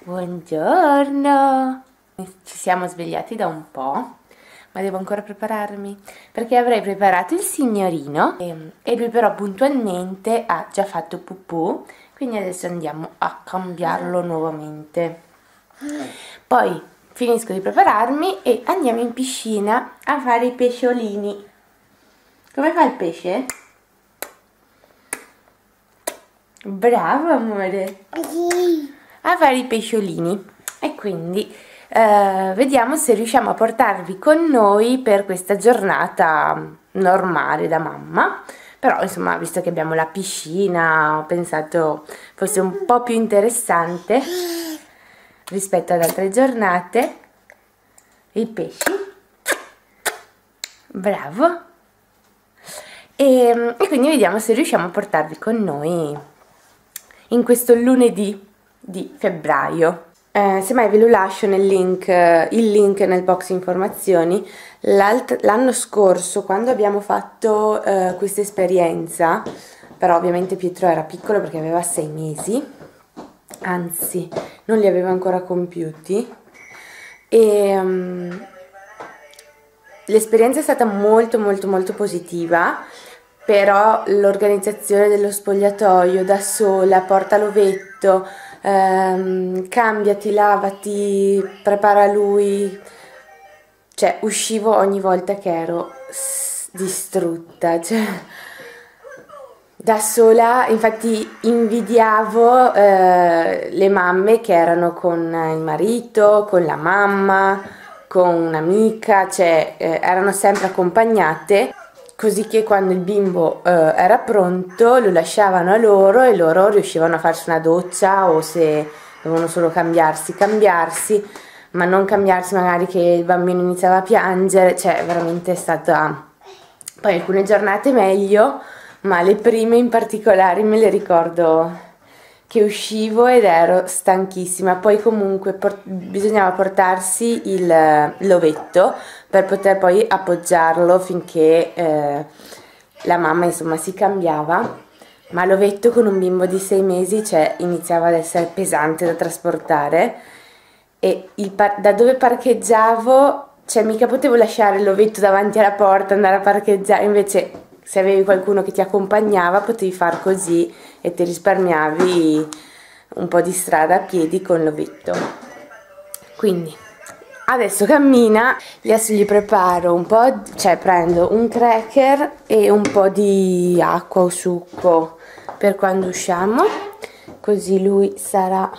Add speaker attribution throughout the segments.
Speaker 1: Buongiorno! Ci siamo svegliati da un po', ma devo ancora prepararmi perché avrei preparato il signorino e lui però puntualmente ha già fatto pupù, quindi adesso andiamo a cambiarlo nuovamente. Poi finisco di prepararmi e andiamo in piscina a fare i pesciolini. Come fa il pesce? Bravo amore! A fare i pesciolini. E quindi vediamo se riusciamo a portarvi con noi per questa giornata normale da mamma. Però insomma, visto che abbiamo la piscina, ho pensato fosse un po' più interessante rispetto ad altre giornate. I pesci. Bravo. E quindi vediamo se riusciamo a portarvi con noi in questo lunedì di febbraio. Semmai ve lo lascio nel link, il link nel box informazioni. L'anno scorso, quando abbiamo fatto questa esperienza, però ovviamente Pietro era piccolo perché aveva 6 mesi, anzi non li aveva ancora compiuti, e l'esperienza è stata molto positiva. Però l'organizzazione dello spogliatoio da sola, porta l'ovetto, cambiati, lavati, prepara lui, cioè uscivo ogni volta che ero distrutta, cioè da sola. Infatti invidiavo le mamme che erano con il marito, con la mamma, con un'amica, cioè erano sempre accompagnate, così che quando il bimbo era pronto lo lasciavano a loro e loro riuscivano a farsi una doccia, o se dovevano solo cambiarsi, ma non cambiarsi magari che il bambino iniziava a piangere. Cioè veramente è stata, poi alcune giornate meglio, ma le prime in particolare me le ricordo che uscivo ed ero stanchissima. Poi comunque bisognava portarsi l'ovetto per poter poi appoggiarlo finché la mamma insomma si cambiava, ma l'ovetto con un bimbo di 6 mesi cioè iniziava ad essere pesante da trasportare, e da dove parcheggiavo, cioè mica potevo lasciare l'ovetto davanti alla porta, andare a parcheggiare. Invece se avevi qualcuno che ti accompagnava potevi far così e ti risparmiavi un po' di strada a piedi con l'ovetto. Quindi adesso cammina, adesso gli preparo un po', cioè prendo un cracker e un po' di acqua o succo per quando usciamo, così lui sarà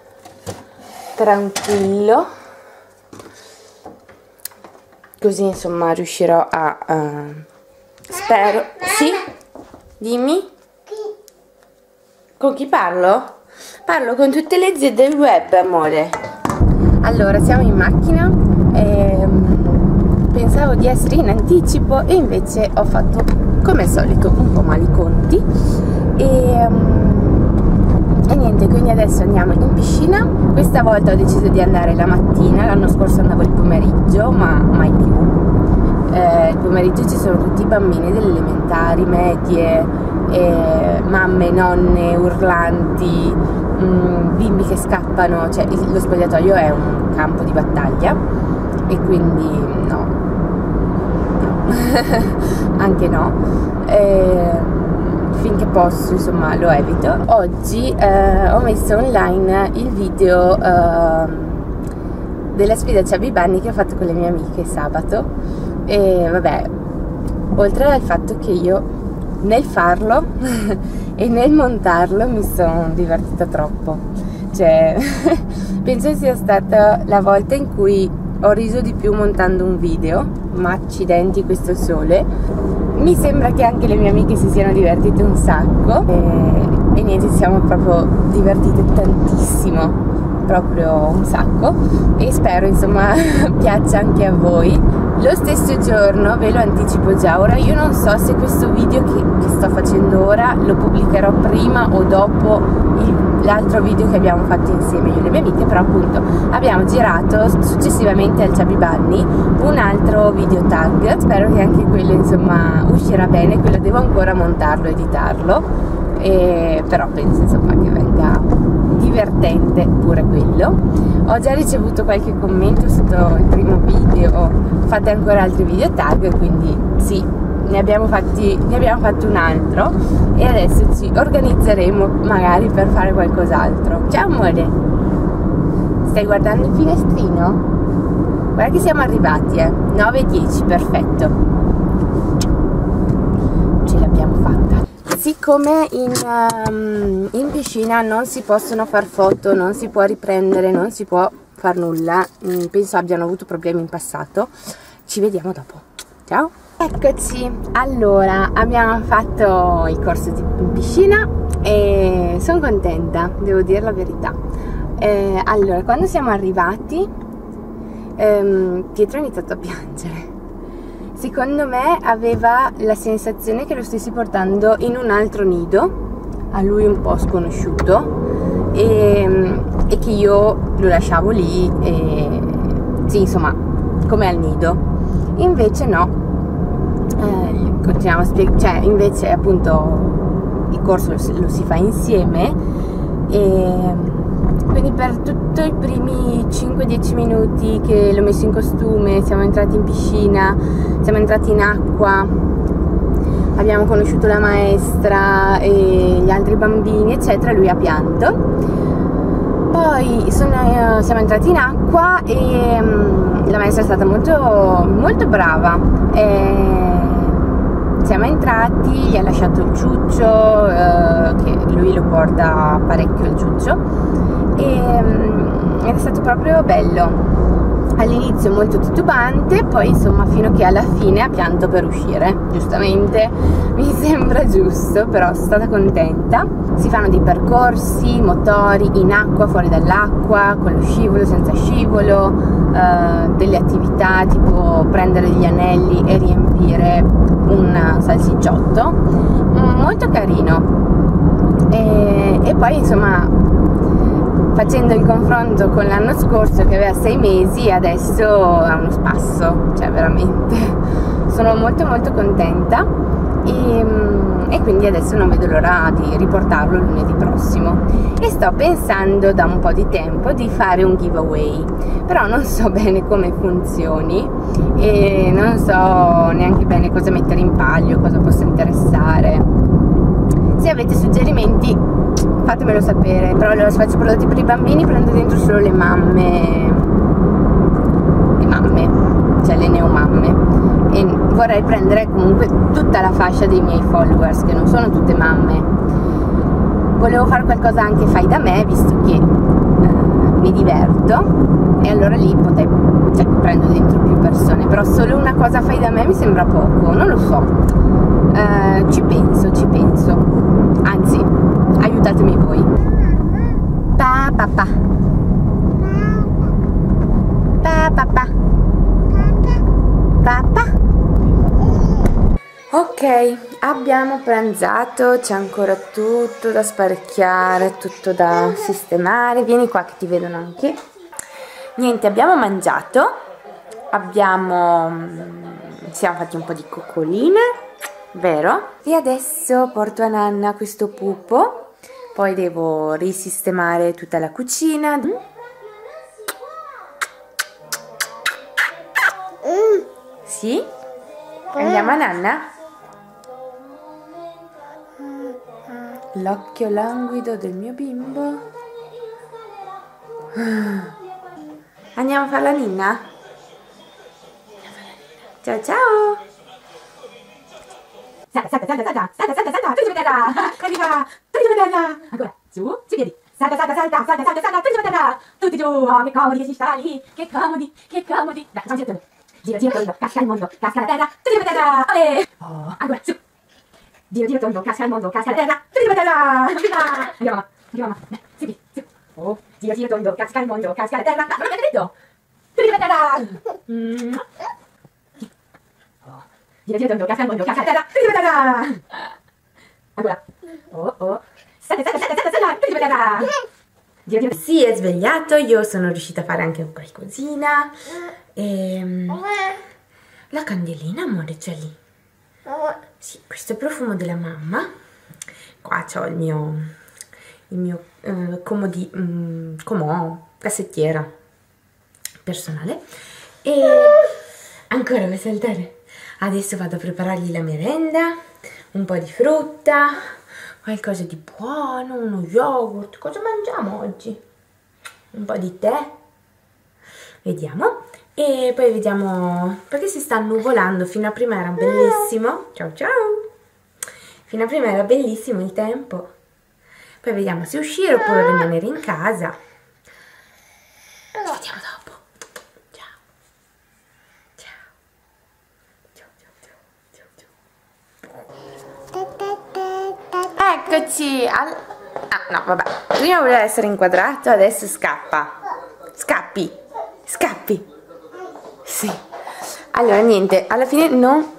Speaker 1: tranquillo, così insomma riuscirò a spero. Sì? Dimmi? Con chi parlo? Parlo con tutte le zie del web, amore. Allora, siamo in macchina e pensavo di essere in anticipo e invece ho fatto, come al solito, un po' male i conti e niente, quindi adesso andiamo in piscina. Questa volta ho deciso di andare la mattina, l'anno scorso andavo il pomeriggio, ma mai più. Il pomeriggio ci sono tutti i bambini delle elementari, medie, mamme, nonne, urlanti, bimbi che scappano, cioè lo spogliatoio è un campo di battaglia e quindi no. Anche no, finché posso insomma lo evito. Oggi ho messo online il video della sfida Chubby Bunny che ho fatto con le mie amiche sabato. E vabbè, oltre al fatto che io nel farlo e nel montarlo mi sono divertita troppo, cioè penso sia stata la volta in cui ho riso di più montando un video, ma accidenti questo sole. Mi sembra che anche le mie amiche si siano divertite un sacco e niente, ci siamo proprio divertite tantissimo, proprio un sacco, e spero insomma piaccia anche a voi. Lo stesso giorno, ve lo anticipo già, ora io non so se questo video che sto facendo ora lo pubblicherò prima o dopo l'altro video che abbiamo fatto insieme io e le mie amiche, però appunto abbiamo girato successivamente al Chubby Bunny un altro video tag. Spero che anche quello insomma uscirà bene, quello devo ancora montarlo, editarlo, però penso insomma che venga divertente. divertente pure quello. Ho già ricevuto qualche commento sotto il primo video, fate ancora altri video tag, quindi sì, ne abbiamo fatto un altro e adesso ci organizzeremo magari per fare qualcos'altro. Ciao amore, stai guardando il finestrino? Guarda che siamo arrivati, 9:10, perfetto, ce l'abbiamo fatta. Siccome in piscina non si possono far foto, non si può riprendere, non si può far nulla, penso abbiano avuto problemi in passato, ci vediamo dopo. Ciao! Eccoci, allora abbiamo fatto il corso in piscina e sono contenta, devo dire la verità. Allora, quando siamo arrivati Pietro ha iniziato a piangere. Secondo me aveva la sensazione che lo stessi portando in un altro nido, a lui un po' sconosciuto, e che io lo lasciavo lì, sì, insomma, come al nido. Invece no, continuiamo a spiegare, cioè invece appunto il corso lo si fa insieme, e quindi per tutto i primi 5-10 minuti che l'ho messo in costume, siamo entrati in piscina, siamo entrati in acqua, abbiamo conosciuto la maestra e gli altri bambini eccetera, lui ha pianto. Poi siamo entrati in acqua e la maestra è stata molto, molto brava. Siamo entrati, gli ha lasciato il ciuccio, che lui lo porta parecchio il ciuccio, ed è stato proprio bello. All'inizio molto titubante, poi insomma fino che alla fine ha pianto per uscire, giustamente, mi sembra giusto, però sono stata contenta. Si fanno dei percorsi motori in acqua, fuori dall'acqua, con lo scivolo, senza scivolo, delle attività tipo prendere degli anelli e riempire un salsicciotto, molto carino. E poi insomma, facendo il confronto con l'anno scorso che aveva 6 mesi, adesso è uno spasso, cioè veramente sono molto molto contenta, e quindi adesso non vedo l'ora di riportarlo lunedì prossimo, e sto pensando da un po' di tempo di fare un giveaway, però non so bene come funzioni e non so neanche bene cosa mettere in palio, cosa possa interessare. Se avete suggerimenti fatemelo sapere. Però allora, se faccio prodotti per i bambini prendo dentro solo le mamme, cioè le neomamme, e vorrei prendere comunque tutta la fascia dei miei followers che non sono tutte mamme. Volevo fare qualcosa anche fai da me, visto che mi diverto, e allora lì cioè prendo dentro più persone, però solo una cosa fai da me mi sembra poco, non lo so. Ci penso, anzi aiutatemi voi. Papà. Ok, abbiamo pranzato, c'è ancora tutto da sparecchiare, tutto da sistemare. Vieni qua che ti vedono anche. Niente, abbiamo mangiato, siamo fatti un po' di coccoline, vero? E adesso porto a Nanna questo pupo, poi devo risistemare tutta la cucina. Sì? Andiamo a Nanna? L'occhio languido del mio bimbo. Andiamo a fare la ninna? Ciao ciao! Salta, tu devi vedere! Arriva, tu devi vedere! Ancora, su piedi! Salta, tu devi vedere! Tutti giù! Oh, che comodi che si sta lì! Che comodi! Dai, facciamo giro, gira tondo, casca al mondo, casca la terra, tu devi vedere! Olè! Oh, ancora, su! Giro tondo, casca al mondo, casca la terra, tu devi vedere! Andiamo, mamma! Su! Oh, giro tondo, casca al mondo, casca la terra, non l'avete detto! Tu devi vedere! Giro tondo, casca al mondo, casca la terra, tu devi vedere! Ancora! Oh! Salta, tu devi vedere! Si è svegliato, io sono riuscita a fare anche qualcosina. La candelina, amore, c'è lì. Sì, questo è il profumo della mamma. Qua c'ho il mio come cassettiera personale. E ancora vuoi saltare? Adesso vado a preparargli la merenda, un po' di frutta, qualcosa di buono, uno yogurt. Cosa mangiamo oggi? Un po' di tè? Vediamo. E poi vediamo, perché si sta annuvolando. Fino a prima era bellissimo. Ciao ciao. Fino a prima era bellissimo il tempo. Poi vediamo se uscire oppure rimanere in casa. Ci vediamo dopo. Ciao. Ciao. Ciao ciao ciao ciao. Eccoci. Ah no, vabbè. Prima voleva essere inquadrato, adesso scappa. Scappi. Scappi. Sì. Allora niente, alla fine non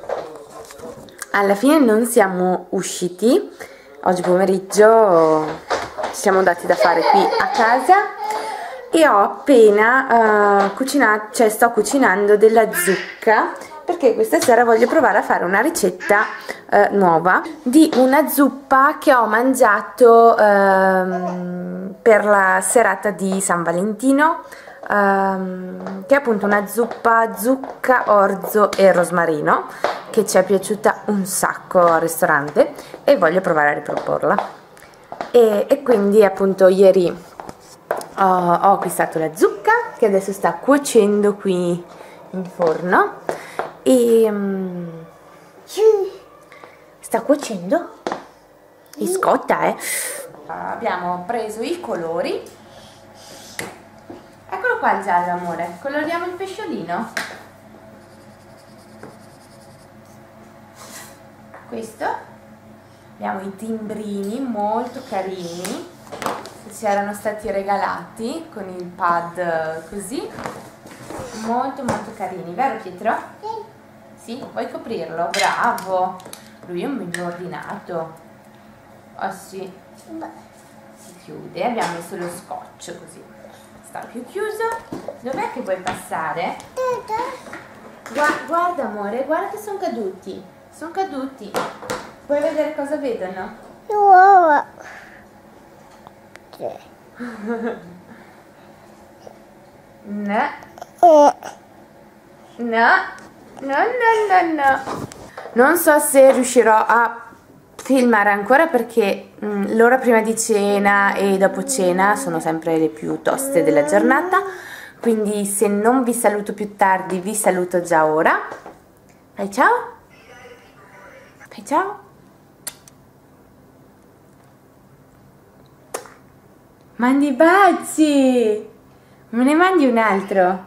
Speaker 1: siamo usciti. Oggi pomeriggio ci siamo dati da fare qui a casa e ho appena cucinato, cioè sto cucinando della zucca, perché questa sera voglio provare a fare una ricetta nuova di una zuppa che ho mangiato per la serata di San Valentino, che è appunto una zuppa zucca, orzo e rosmarino, che ci è piaciuta un sacco al ristorante e voglio provare a riproporla. E quindi appunto ieri ho acquistato la zucca che adesso sta cuocendo qui in forno e sta cuocendo e scotta, abbiamo preso i colori. Eccolo qua il giallo, amore. Coloriamo il pesciolino. Questo. Abbiamo i timbrini molto carini. Ci erano stati regalati con il pad così. Molto molto carini, vero Pietro? Sì. Sì? Vuoi coprirlo? Bravo. Lui è un bimbo ordinato. Oh sì. Si chiude. Abbiamo messo lo scotch così. Sta più chiuso. Dov'è che vuoi passare? Guarda amore, guarda che sono caduti. Sono caduti. Vuoi vedere cosa vedono? No. No. Non so se riuscirò a filmare ancora perché l'ora prima di cena e dopo cena sono sempre le più toste della giornata, quindi se non vi saluto più tardi vi saluto già ora. Fai ciao. Fai ciao. Mandi baci. Me ne mandi un altro?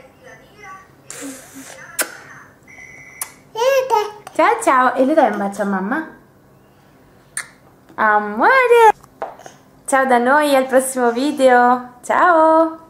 Speaker 1: Ciao ciao. E le dai un bacio a mamma? Amore! Ciao da noi, al prossimo video! Ciao!